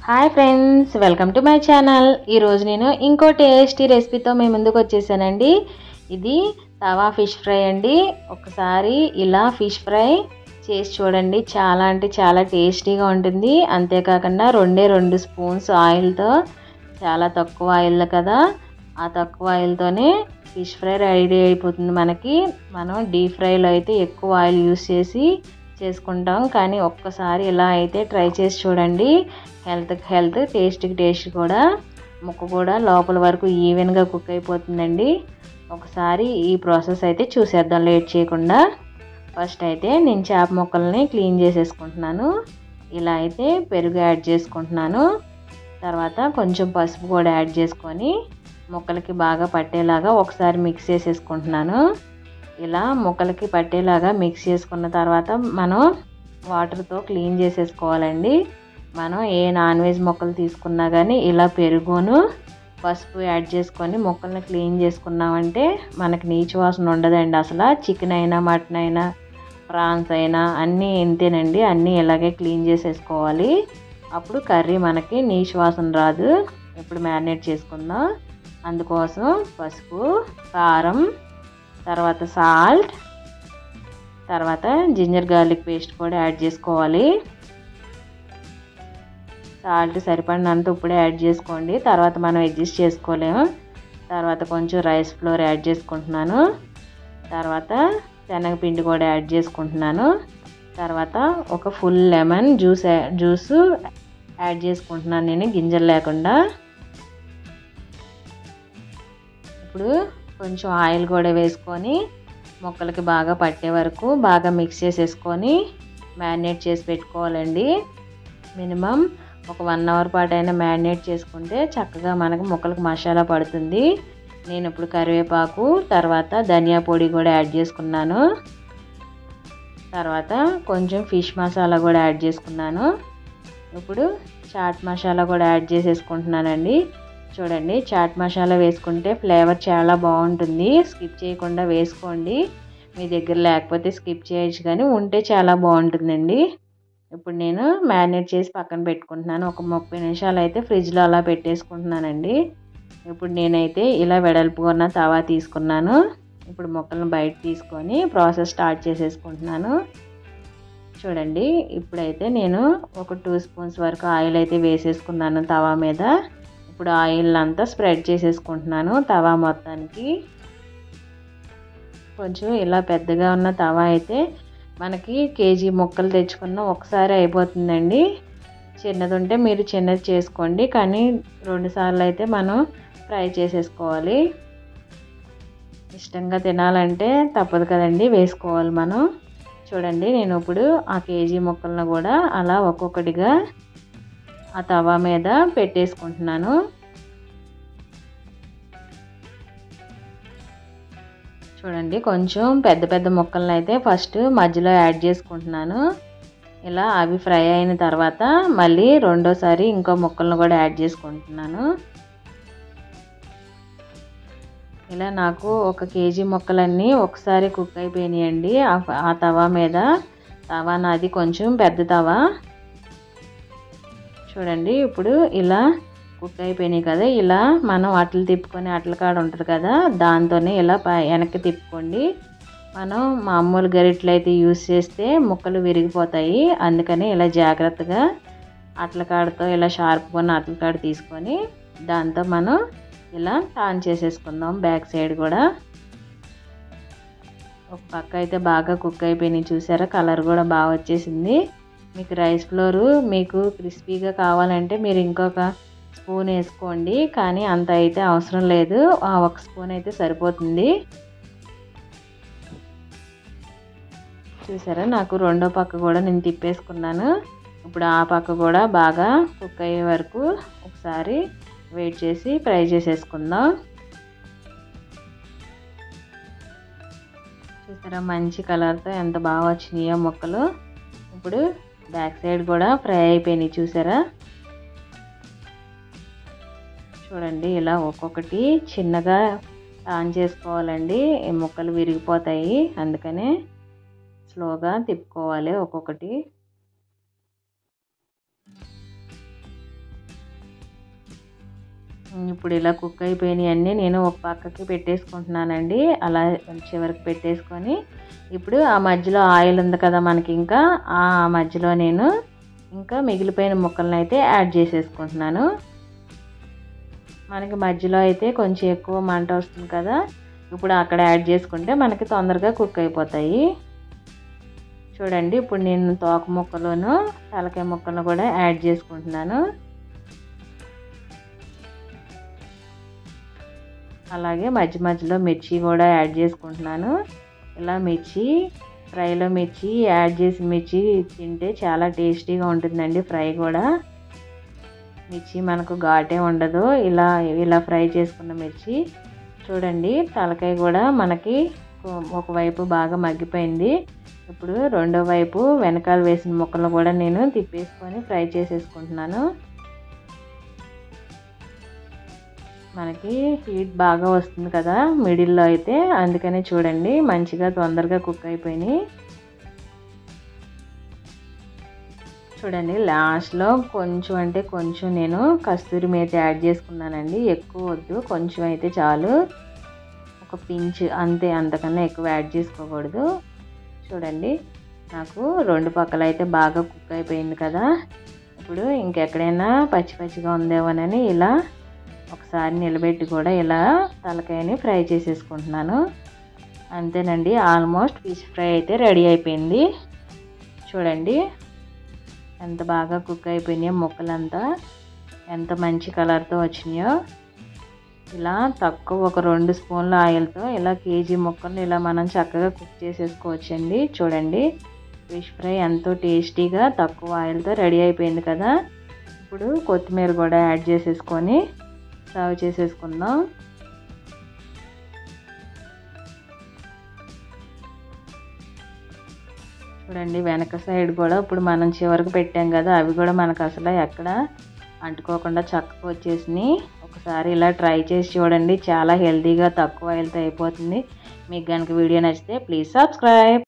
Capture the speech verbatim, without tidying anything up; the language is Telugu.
Hi friends, welcome to my channel. ఈరోజు నేను ఇంకో టేస్టీ రెసిపీతో మీ ముందుకు వచ్చేసానండి. ఇది తవా ఫిష్ ఫ్రై అండి. ఒకసారి ఇలా ఫిష్ ఫ్రై చేసి చూడండి, చాలా అంటే చాలా టేస్టీగా ఉంటుంది. అంతేకాకుండా రెండే రెండు స్పూన్స్ ఆయిల్తో, చాలా తక్కువ ఆయిల్ కదా, ఆ తక్కువ ఆయిల్తోనే ఫిష్ ఫ్రై రెడీ అయిపోతుంది మనకి. మనం డీప్ ఫ్రైలో అయితే ఎక్కువ ఆయిల్ యూస్ చేసి చేసుకుంటాం, కానీ ఒక్కసారి ఇలా అయితే ట్రై చేసి చూడండి. హెల్త్కి హెల్త్, టేస్ట్కి టేస్ట్ కూడా, ముక్క కూడా లోపల వరకు ఈవెన్గా కుక్ అయిపోతుందండి. ఒకసారి ఈ ప్రాసెస్ అయితే చూసేద్దాం లేట్ చేయకుండా. ఫస్ట్ అయితే నేను చేప ముక్కల్ని క్లీన్ చేసేసుకుంటున్నాను. ఇలా అయితే పెరుగు యాడ్ చేసుకుంటున్నాను. తర్వాత కొంచెం పసుపు కూడా యాడ్ చేసుకొని ముక్కలకి బాగా పట్టేలాగా ఒకసారి మిక్స్ చేసేసుకుంటున్నాను. ఇలా ముక్కలకి పట్టేలాగా మిక్స్ చేసుకున్న తర్వాత మనం వాటర్తో క్లీన్ చేసేసుకోవాలండి. మనం ఏ నాన్ వెజ్ ముక్కలు తీసుకున్నా కానీ ఇలా పెరుగును పసుపు యాడ్ చేసుకొని ముక్కల్ని క్లీన్ చేసుకున్నామంటే మనకి నీచు వాసన ఉండదండి. అసలు చికెన్ అయినా, మటన్ అయినా, ప్రాన్స్ అయినా అన్నీ ఇంతేనండి. అన్నీ ఇలాగే క్లీన్ చేసేసుకోవాలి. అప్పుడు కర్రీ మనకి నీచు వాసన రాదు. ఇప్పుడు మ్యారినేట్ చేసుకుందాం. అందుకోసం పసుపు, కారం, తర్వాత సాల్ట్, తర్వాత జింజర్ గార్లిక్ పేస్ట్ కూడా యాడ్ చేసుకోవాలి. సాల్ట్ సరిపడినంత ఇప్పుడే యాడ్ చేసుకోండి, తర్వాత మనం అడ్జస్ట్ చేసుకోలేము. తర్వాత కొంచెం రైస్ ఫ్లోర్ యాడ్ చేసుకుంటున్నాను. తర్వాత శనగపిండి కూడా యాడ్ చేసుకుంటున్నాను. తర్వాత ఒక full lemon juice juice add చేసుకుంటున్నాను నేను, గింజలు లేకుండా. ఇప్పుడు కొంచెం ఆయిల్ కూడా వేసుకొని ముక్కలకి బాగా పట్టే వరకు బాగా మిక్స్ చేసేసుకొని మ్యారినేట్ చేసి పెట్టుకోవాలండి. మినిమం ఒక వన్ అవర్ పాటు అయినా మ్యారినేట్ చేసుకుంటే చక్కగా మనకు ముక్కలకు మసాలా పడుతుంది. నేను ఇప్పుడు కరివేపాకు, తర్వాత ధనియా పొడి కూడా యాడ్ చేసుకున్నాను. తర్వాత కొంచెం ఫిష్ మసాలా కూడా యాడ్ చేసుకున్నాను. ఇప్పుడు చాట్ మసాలా కూడా యాడ్ చేసేసుకుంటున్నానండి. చూడండి, చాట్ మసాలా వేసుకుంటే ఫ్లేవర్ చాలా బాగుంటుంది. స్కిప్ చేయకుండా వేసుకోండి. మీ దగ్గర లేకపోతే స్కిప్ చేయొచ్చు, కానీ ఉంటే చాలా బాగుంటుందండి. ఇప్పుడు నేను మ్యారినేట్ చేసి పక్కన పెట్టుకుంటున్నాను. ఒక ముప్పై నిమిషాలు అయితే ఫ్రిడ్జ్లో అలా పెట్టేసుకుంటున్నానండి. ఇప్పుడు నేనైతే ఇలా వెడల్పుకున్న తవా తీసుకున్నాను. ఇప్పుడు ముక్కలను బయట తీసుకొని ప్రాసెస్ స్టార్ట్ చేసేసుకుంటున్నాను. చూడండి, ఇప్పుడైతే నేను ఒక టూ స్పూన్స్ వరకు ఆయిల్ అయితే వేసేసుకున్నాను తవా మీద. ఇప్పుడు ఆయిల్ అంతా స్ప్రెడ్ చేసేసుకుంటున్నాను తవా మొత్తానికి. కొంచెం ఇలా పెద్దగా ఉన్న తవా అయితే మనకి కేజీ ముక్కలు తెచ్చుకున్న ఒకసారి అయిపోతుందండి. చిన్నది ఉంటే మీరు చిన్నది చేసుకోండి, కానీ రెండు సార్లు అయితే మనం ఫ్రై చేసేసుకోవాలి. ఇష్టంగా తినాలంటే తప్పదు కదండి, వేసుకోవాలి మనం. చూడండి, నేను ఇప్పుడు ఆ కేజీ ముక్కలను కూడా అలా ఒక్కొక్కటిగా ఆ తవా మీద పెట్టేసుకుంటున్నాను. చూడండి, కొంచెం పెద్ద పెద్ద ముక్కలను అయితే ఫస్ట్ మధ్యలో యాడ్ చేసుకుంటున్నాను. ఇలా అవి ఫ్రై అయిన తర్వాత మళ్ళీ రెండోసారి ఇంకో ముక్కలను కూడా యాడ్ చేసుకుంటున్నాను. ఇలా నాకు ఒక కేజీ ముక్కలన్నీ ఒకసారి కుక్ అయిపోయినాయండి ఆ తవా మీద. తవా నాది కొంచెం పెద్ద తవా. చూడండి, ఇప్పుడు ఇలా కుక్ అయిపోయినాయి కదా. ఇలా మనం అట్లు తిప్పుకొని, అట్ల కాడ ఉంటుంది కదా, దాంతోనే ఇలా వెనక్కి తిప్పుకోండి. మనం మామూలు గరిటెలు అయితే యూస్ చేస్తే ముక్కలు విరిగిపోతాయి. అందుకని ఇలా జాగ్రత్తగా అట్ల కాడతో ఇలా షార్ప్గా ఉన్న అట్ల కాడ తీసుకొని దాంతో మనం ఇలా టర్న్ చేసేసుకుందాం బ్యాక్ సైడ్ కూడా. ఒక పక్క అయితే బాగా కుక్ అయిపోయినాయి, చూసారా, కలర్ కూడా బాగా వచ్చేసింది. మీకు రైస్ ఫ్లోరు మీకు క్రిస్పీగా కావాలంటే మీరు ఇంకొక స్పూన్ వేసుకోండి, కానీ అంత అయితే అవసరం లేదు. ఆ ఒక స్పూన్ అయితే సరిపోతుంది. చూసారా, నాకు రెండో పక్క కూడా నేను తిప్పేసుకున్నాను. ఇప్పుడు ఆ పక్క కూడా బాగా కుక్ అయ్యే వరకు ఒకసారి వెయిట్ చేసి ఫ్రై చేసేసుకుందాం. చూసారా, మంచి కలర్తో ఎంత బాగా వచ్చినాయో ముక్కలు. ఇప్పుడు బ్యాక్ సైడ్ కూడా ఫ్రై అయిపోయినాయి, చూసారా. చూడండి, ఇలా ఒక్కొక్కటి చిన్నగా టర్న్ చేసుకోవాలండి, ఈ ముక్కలు విరిగిపోతాయి. అందుకనే స్లోగా తిప్పుకోవాలి ఒక్కొక్కటి. ఇప్పుడు ఇలా కుక్ అయిపోయినాయి అన్నీ నేను ఒక పక్కకి పెట్టేసుకుంటున్నానండి. అలా చివరికి పెట్టేసుకొని ఇప్పుడు ఆ మధ్యలో ఆయిల్ ఉంది కదా మనకి, ఇంకా ఆ మధ్యలో నేను ఇంకా మిగిలిపోయిన ముక్కలను అయితే యాడ్ చేసేసుకుంటున్నాను. మనకి మధ్యలో అయితే కొంచెం ఎక్కువ మంట వస్తుంది కదా, ఇప్పుడు అక్కడ యాడ్ చేసుకుంటే మనకి తొందరగా కుక్ అయిపోతాయి. చూడండి ఇప్పుడు నేను తోక ముక్కలను తలకాయ ముక్కలను కూడా యాడ్ చేసుకుంటున్నాను. అలాగే మధ్య మధ్యలో మిర్చి కూడా యాడ్ చేసుకుంటున్నాను. ఇలా మిర్చి ఫ్రైలో మిర్చి యాడ్ చేసి మిర్చి తింటే చాలా టేస్టీగా ఉంటుందండి. ఫ్రై కూడా మిర్చి మనకు ఘాటే ఉండదు. ఇలా ఇలా ఫ్రై చేసుకున్న మిర్చి చూడండి. తలకాయ కూడా మనకి ఒకవైపు బాగా మగ్గిపోయింది. ఇప్పుడు రెండో వైపు వెనకాల వేసిన ముక్కలు కూడా నేను తిప్పేసుకొని ఫ్రై చేసేసుకుంటున్నాను. మనకి హీట్ బాగా వస్తుంది కదా మిడిల్లో అయితే, అందుకనే చూడండి మంచిగా తొందరగా కుక్ అయిపోయినాయి. చూడండి లాస్ట్లో కొంచెం అంటే కొంచెం నేను కస్తూరి మేతి యాడ్ చేసుకున్నానండి. ఎక్కువ వద్దు, కొంచెం అయితే చాలు, ఒక పించ్ అంతే, అంతకన్నా ఎక్కువ యాడ్ చేసుకోకూడదు. చూడండి నాకు రెండు పక్కల అయితే బాగా కుక్ అయిపోయింది కదా. ఇప్పుడు ఇంకెక్కడైనా పచ్చి పచ్చిగా ఉందేమోనని ఇలా ఒకసారి నిలబెట్టి కూడా ఇలా తలకాయని ఫ్రై చేసేసుకుంటున్నాను. అంతేనండి, ఆల్మోస్ట్ ఫిష్ ఫ్రై అయితే రెడీ అయిపోయింది. చూడండి ఎంత బాగా కుక్ అయిపోయినాయో ముక్కలంతా, ఎంత మంచి కలర్తో వచ్చినాయో. ఇలా తక్కువ ఒక రెండు స్పూన్ల ఆయిల్తో ఇలా కేజీ ముక్కలు ఇలా మనం చక్కగా కుక్ చేసేసుకోవచ్చండి. చూడండి ఫిష్ ఫ్రై ఎంతో టేస్టీగా తక్కువ ఆయిల్తో రెడీ అయిపోయింది కదా. ఇప్పుడు కొత్తిమీర కూడా యాడ్ చేసేసుకొని సర్వ్ చేసేసుకుందాం. చూడండి వెనక సైడ్ కూడా ఇప్పుడు మనం చివరికి పెట్టాం కదా, అవి కూడా మనకు అసలు ఎక్కడ అంటుకోకుండా చక్కగా వచ్చేసినాయి. ఒకసారి ఇలా ట్రై చేసి చూడండి, చాలా హెల్తీగా తక్కువ ఆయిల్తో అయిపోతుంది. మీకు కనుక వీడియో నచ్చితే ప్లీజ్ సబ్స్క్రైబ్.